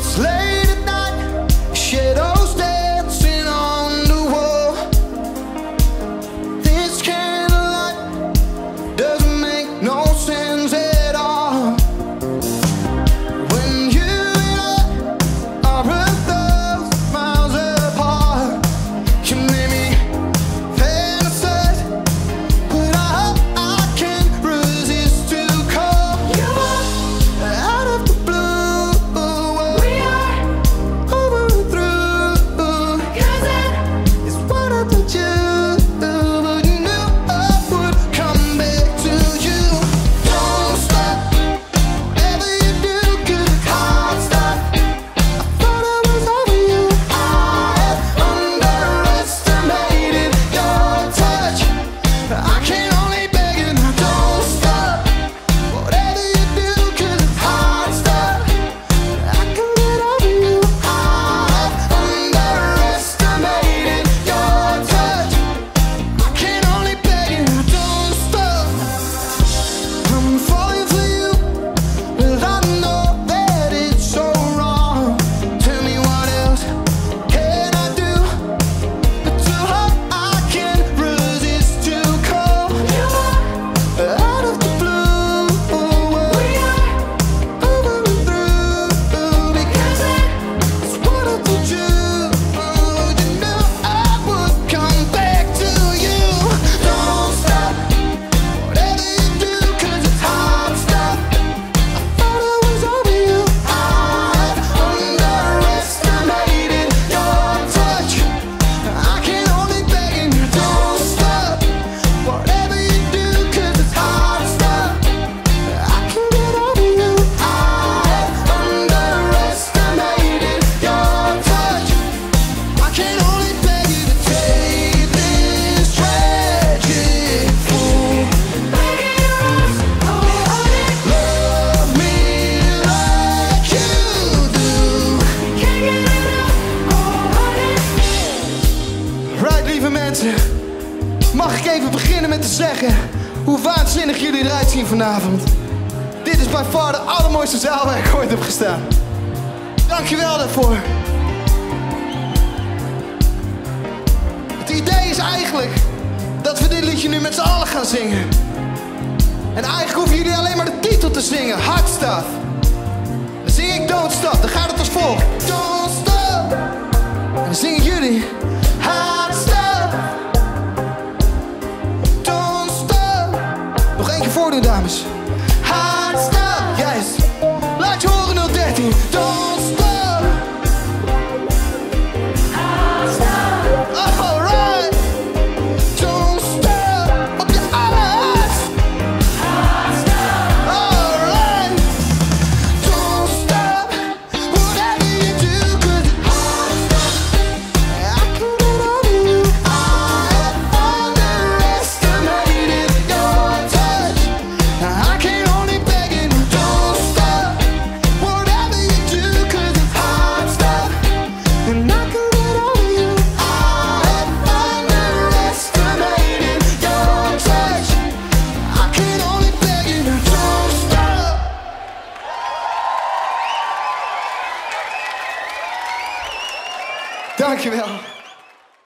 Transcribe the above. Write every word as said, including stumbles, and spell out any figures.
Mag ik even beginnen met te zeggen hoe waanzinnig jullie eruit zien vanavond. Dit is bij far de allermooiste zaal waar ik ooit heb gestaan. Dankjewel daarvoor. Het idee is eigenlijk dat we dit liedje nu met z'n allen gaan zingen. En eigenlijk hoeven jullie alleen maar de titel te zingen, Hard Stuff. Dan zing ik Don't Stop, dan gaat het als volgt. Don't stop. En dan zingen jullie Hard Stuff. Don't stop. Nog één keer voordoen, dames. Hard Stuff. Juist. Laat je horen, nul dertien. Don't stop. Hard Stuff. Alright. Don't stop. Op je alles. Hard Stuff. Alright. Don't stop. Whatever you do, cause it's hard stuff. I can get over you. I have underestimated your touch. I can only beg it. Don't stop. Whatever you do, cause it's hard stuff. And I can get over you. I have underestimated your touch. I can only beg it. Don't stop. Dankjewel.